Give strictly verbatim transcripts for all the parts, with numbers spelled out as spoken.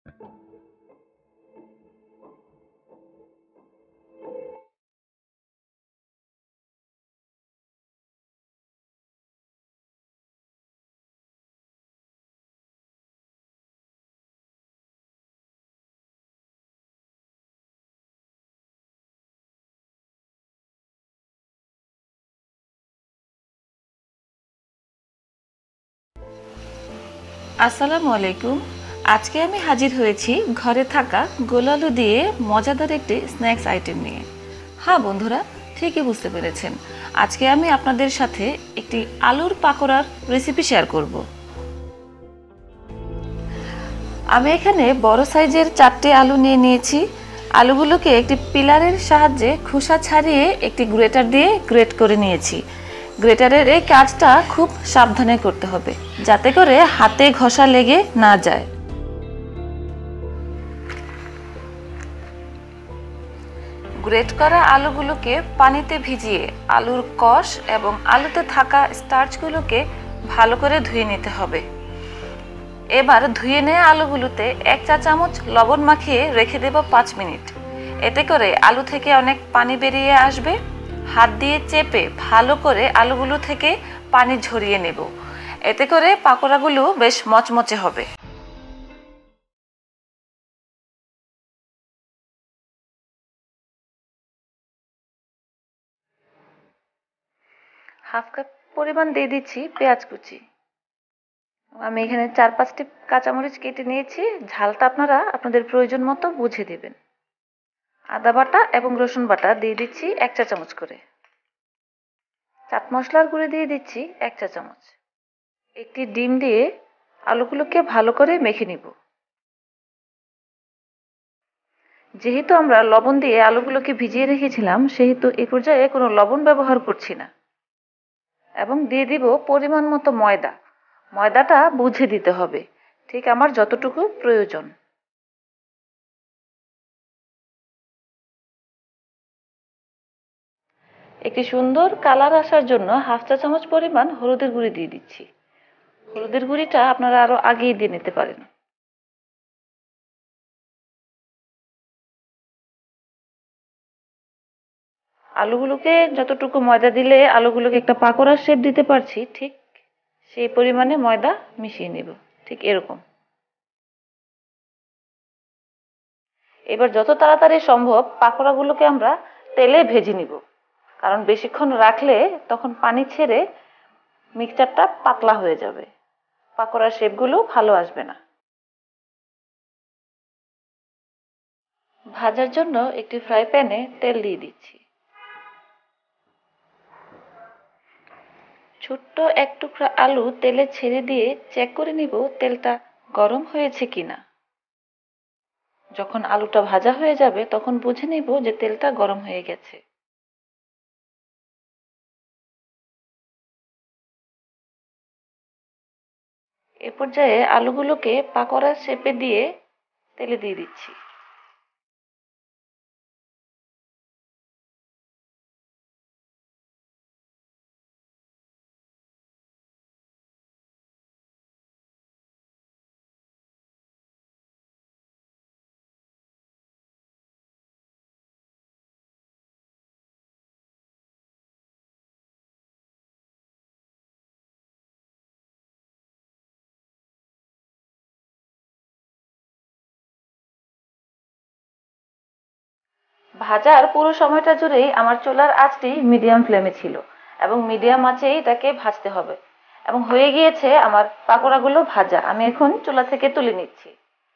আসসালামু আলাইকুম। আজকে আমি হাজির হয়েছি ঘরে থাকা গোল আলু দিয়ে মজাদার একটি স্ন্যাক্স আইটেম নিয়ে। হ্যাঁ বন্ধুরা, ঠিকই বুঝতে পেরেছেন, আজকে আমি আপনাদের সাথে একটি আলুর পাকোড়ার রেসিপি শেয়ার করব। আমি এখানে বড় সাইজের চারটি আলু নিয়ে নিয়েছি। আলুগুলোকে একটি পিলারের সাহায্যে খোসা ছাড়িয়ে একটি গ্রেটার দিয়ে গ্রেট করে নিয়েছি। গ্রেটারের এই কাজটা খুব সাবধানে করতে হবে, যাতে করে হাতে ঘষা লেগে না যায়। গ্রেট করা আলুগুলোকে পানিতে ভিজিয়ে আলুর কষ এবং আলুতে থাকা স্টার্চগুলোকে ভালো করে ধুয়ে নিতে হবে। এবার ধুয়ে নেওয়া আলুগুলোতে এক চা চামচ লবণ মাখিয়ে রেখে দেব পাঁচ মিনিট। এতে করে আলু থেকে অনেক পানি বেরিয়ে আসবে। হাত দিয়ে চেপে ভালো করে আলুগুলো থেকে পানি ঝরিয়ে নেব। এতে করে পাকোড়াগুলো বেশ মচমচে হবে। হাফ কাপ পরিমাণ দিয়ে দিচ্ছি পেঁয়াজ কুচি। আমি এখানে চার পাঁচটি কাঁচামরিচ কেটে নিয়েছি। ঝালটা আপনারা আপনাদের প্রয়োজন মতো বুঝে দেবেন। আদা বাটা এবং রসুন বাটা দিয়ে দিচ্ছি এক চা চামচ করে। চাট মশলার গুঁড়ো দিয়ে দিচ্ছি এক চা চামচ। একটি ডিম দিয়ে আলুগুলোকে ভালো করে মেখে নিব। যেহেতু আমরা লবণ দিয়ে আলুগুলোকে ভিজিয়ে রেখেছিলাম, সেহেতু এই পর্যায়ে কোনো লবণ ব্যবহার করছি না। এবং দিয়ে দিব পরিমাণ মতো ময়দা। ময়দাটা বুঝে দিতে হবে, ঠিক আমার যতটুকু প্রয়োজন। একটি সুন্দর কালার আসার জন্য হাফ চা চামচ পরিমাণ হলুদের গুঁড়ি দিয়ে দিচ্ছি। হলুদের গুঁড়িটা আপনারা আরো আগেই দিয়ে নিতে পারেন। আলুগুলোকে যতটুকু ময়দা দিলে আলুগুলোকে একটা পাকোড়ার শেপ দিতে পারছি, ঠিক সেই পরিমাণে ময়দা মিশিয়ে নেব। ঠিক এরকম। এবার যত তাড়াতাড়ি সম্ভব পাকোড়াগুলোকে আমরা তেলে ভেজে নিব, কারণ বেশিক্ষণ রাখলে তখন পানি ছেড়ে মিক্সচারটা পাতলা হয়ে যাবে, পাকোড়ার শেপগুলো ভালো আসবে না। ভাজার জন্য একটি ফ্রাই প্যানে তেল দিয়ে দিচ্ছি। ছোট্ট এক টুকরা আলু তেলে ছেড়ে দিয়ে চেক করে নিব তেলটা গরম হয়েছে কিনা। যখন আলুটা ভাজা হয়ে যাবে তখন বুঝে নিব যে তেলটা গরম হয়ে গেছে। এ পর্যায়ে আলুগুলোকে পাকোড়ার শেপে দিয়ে তেলে দিয়ে দিচ্ছি। ভাজার পুরো সময়টা জুড়েই আমার চুলার আঁচটি মিডিয়াম ফ্লেমে ছিল এবং মিডিয়াম আঁচেই এটাকে ভাজতে হবে। এবং হয়ে গিয়েছে আমার পাকোড়াগুলো ভাজা। আমি এখন চুলা থেকে তুলে নিচ্ছি।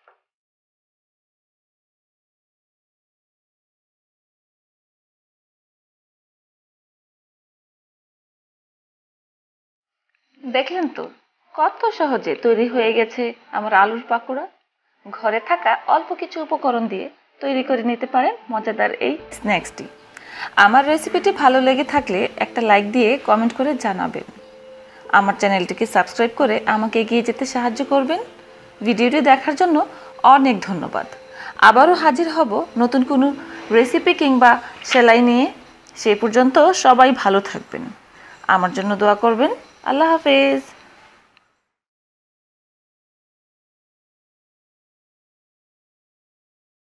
দেখলেন তো কত সহজে তৈরি হয়ে গেছে আমার আলুর পাকোড়া। ঘরে থাকা অল্প কিছু উপকরণ দিয়ে তৈরি করে নিতে পারেন মজাদার এই স্ন্যাক্সটি। আমার রেসিপিটি ভালো লেগে থাকলে একটা লাইক দিয়ে কমেন্ট করে জানাবেন। আমার চ্যানেলটিকে সাবস্ক্রাইব করে আমাকে এগিয়ে যেতে সাহায্য করবেন। ভিডিওটি দেখার জন্য অনেক ধন্যবাদ। আবারও হাজির হব নতুন কোনো রেসিপি কিংবা সেলাই নিয়ে। সেই পর্যন্ত সবাই ভালো থাকবেন, আমার জন্য দোয়া করবেন। আল্লাহ হাফেজ।